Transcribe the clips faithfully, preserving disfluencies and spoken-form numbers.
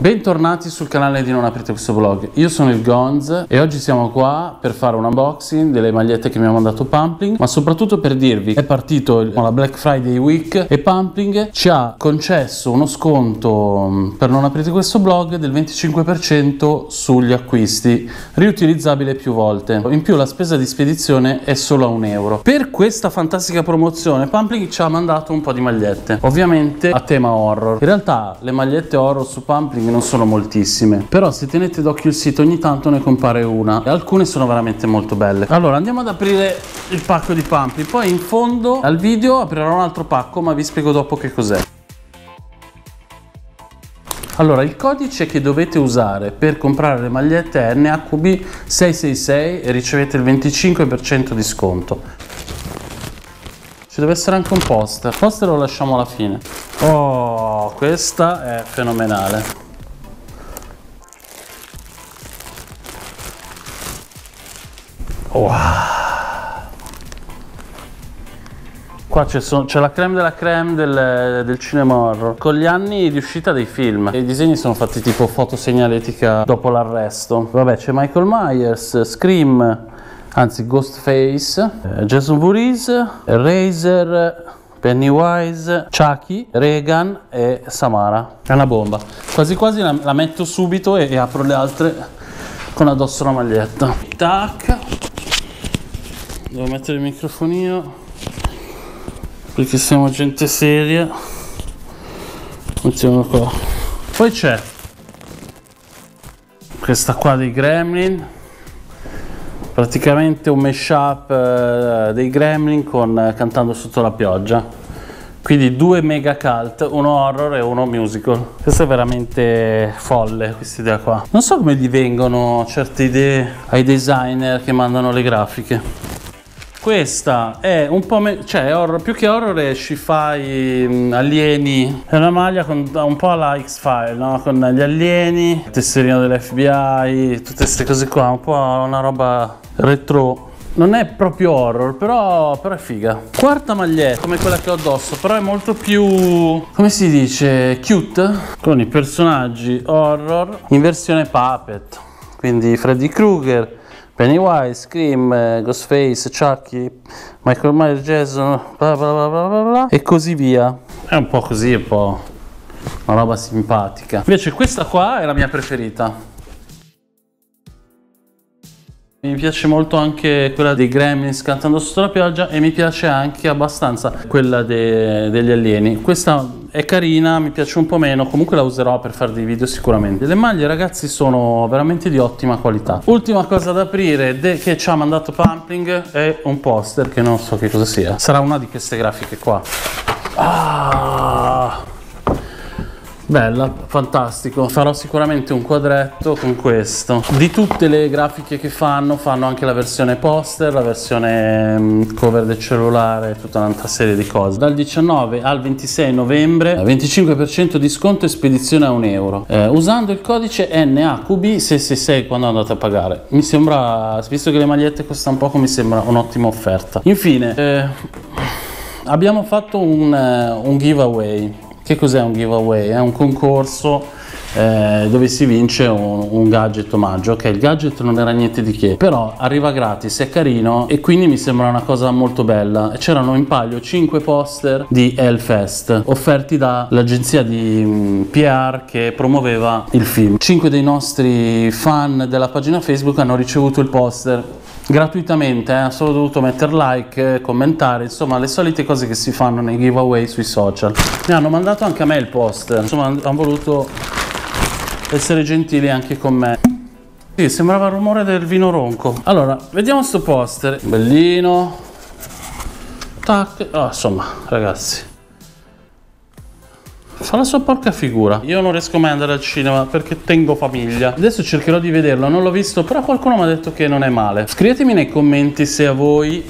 Bentornati sul canale di Non Aprite Questo Vlog. Io sono il Gonz e oggi siamo qua per fare un unboxing delle magliette che mi ha mandato Pumpling, ma soprattutto per dirvi è partito la Black Friday Week e Pumpling ci ha concesso uno sconto per Non Aprite Questo Vlog del venticinque per cento sugli acquisti, riutilizzabile più volte. In più la spesa di spedizione è solo a un euro. Per questa fantastica promozione Pumpling ci ha mandato un po' di magliette, ovviamente a tema horror. In realtà le magliette horror su Pumpling non sono moltissime, però se tenete d'occhio il sito ogni tanto ne compare una e alcune sono veramente molto belle. Allora andiamo ad aprire il pacco di Pumpling, poi in fondo al video aprirò un altro pacco, ma vi spiego dopo che cos'è. Allora, il codice che dovete usare per comprare le magliette è N H B sei sei sei e ricevete il venticinque per cento di sconto. Ci deve essere anche un poster. Il poster lo lasciamo alla fine. Oh, questa è fenomenale. Wow. Qua c'è la creme della creme del, del cinema horror, con gli anni di uscita dei film. I disegni sono fatti tipo fotosegnaletica dopo l'arresto. Vabbè, c'è Michael Myers, Scream, anzi Ghostface, eh, Jason Voorhees, Razor, Pennywise, Chucky, Regan e Samara. È una bomba. Quasi quasi la, la metto subito e, e apro le altre con addosso la maglietta. Tac. Devo mettere il microfonino perché siamo gente seria. Mettiamolo qua. Poi c'è questa qua dei Gremlin, praticamente un mashup eh, dei Gremlin con eh, Cantando sotto la pioggia, quindi due mega cult, uno horror e uno musical. Questo è veramente folle, questa idea qua. Non so come gli vengono certe idee ai designer che mandano le grafiche. Questa è un po' cioè horror, più che horror è sci-fi, mh, alieni. È una maglia con un po' alla X-File, no? Con gli alieni, il tesserino dell'F B I, tutte queste cose qua, un po' una roba retro. Non è proprio horror, però, però è figa. Quarta maglietta, come quella che ho addosso, però è molto più, come si dice, cute, con i personaggi horror in versione puppet. Quindi Freddy Krueger, Pennywise, Scream, Ghostface, Chucky, Michael Myers, Jason, bla bla bla bla bla e così via. È un po' così, un po' una roba simpatica. Invece questa qua è la mia preferita. Mi piace molto anche quella dei Gremlins Cantando sotto la pioggia e mi piace anche abbastanza quella de degli alieni. Questa è carina, mi piace un po' meno, comunque la userò per fare dei video sicuramente. Le maglie, ragazzi, sono veramente di ottima qualità. Ultima cosa da aprire che ci ha mandato Pumpling è un poster che non so che cosa sia. Sarà una di queste grafiche qua. Ah! Bella, fantastico. Farò sicuramente un quadretto con questo. Di tutte le grafiche che fanno, fanno anche la versione poster, la versione um, cover del cellulare, tutta un'altra serie di cose. Dal diciannove al ventisei novembre, venticinque per cento di sconto e spedizione a un euro. Eh, usando il codice N H B sei sei sei quando andate a pagare. Mi sembra, visto che le magliette costano poco, mi sembra un'ottima offerta. Infine, eh, abbiamo fatto un, uh, un giveaway. Che cos'è un giveaway? È un concorso eh, dove si vince un, un gadget omaggio. Ok, il gadget non era niente di che, però arriva gratis, è carino e quindi mi sembra una cosa molto bella. C'erano in palio cinque poster di Hellfest offerti dall'agenzia di mh, P R che promuoveva il film. Cinque dei nostri fan della pagina Facebook hanno ricevuto il poster gratuitamente, eh? Solo dovuto mettere like, commentare, insomma le solite cose che si fanno nei giveaway sui social. Mi hanno mandato anche a me il poster, insomma hanno voluto essere gentili anche con me. Sì, sembrava il rumore del vino ronco. Allora, vediamo sto poster, bellino. Tac, oh, insomma ragazzi, fa la sua porca figura. Io non riesco mai ad andare al cinema perché tengo famiglia. Adesso cercherò di vederlo, non l'ho visto, però qualcuno mi ha detto che non è male. Scrivetemi nei commenti se a voi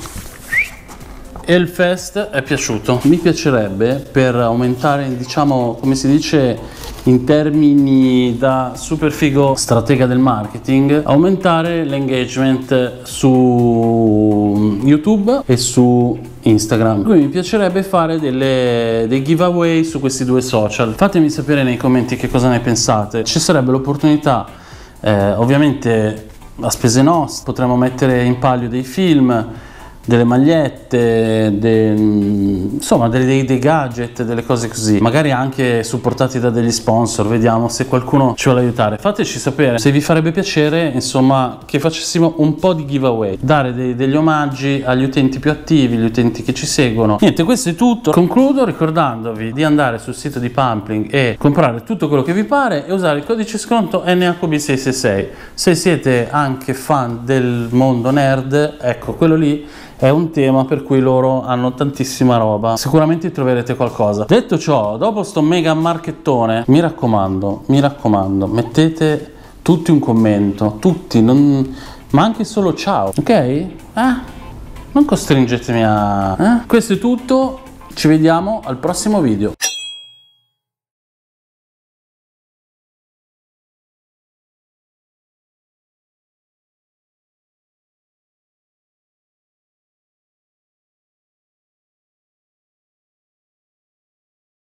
Hellfest è piaciuto. Mi piacerebbe, per aumentare, diciamo, come si dice, in termini da super figo stratega del marketing, aumentare l'engagement su YouTube e su Instagram. Quindi mi piacerebbe fare delle, dei giveaway su questi due social. Fatemi sapere nei commenti che cosa ne pensate. Ci sarebbe l'opportunità, eh, ovviamente a spese nostre, potremmo mettere in palio dei film, delle magliette, de, insomma dei, dei, dei gadget, delle cose così, magari anche supportati da degli sponsor. Vediamo se qualcuno ci vuole aiutare. Fateci sapere se vi farebbe piacere, insomma, che facessimo un po' di giveaway, dare dei, degli omaggi agli utenti più attivi, gli utenti che ci seguono. Niente, questo è tutto. Concludo ricordandovi di andare sul sito di Pumpling e comprare tutto quello che vi pare e usare il codice sconto N H B sei sei sei. Se siete anche fan del mondo nerd, ecco, quello lì è un tema per cui loro hanno tantissima roba, sicuramente troverete qualcosa. Detto ciò, dopo sto mega marchettone, mi raccomando, mi raccomando, mettete tutti un commento, tutti, non... ma anche solo ciao, ok? Eh? Non costringetemi a... Eh? Questo è tutto, ci vediamo al prossimo video.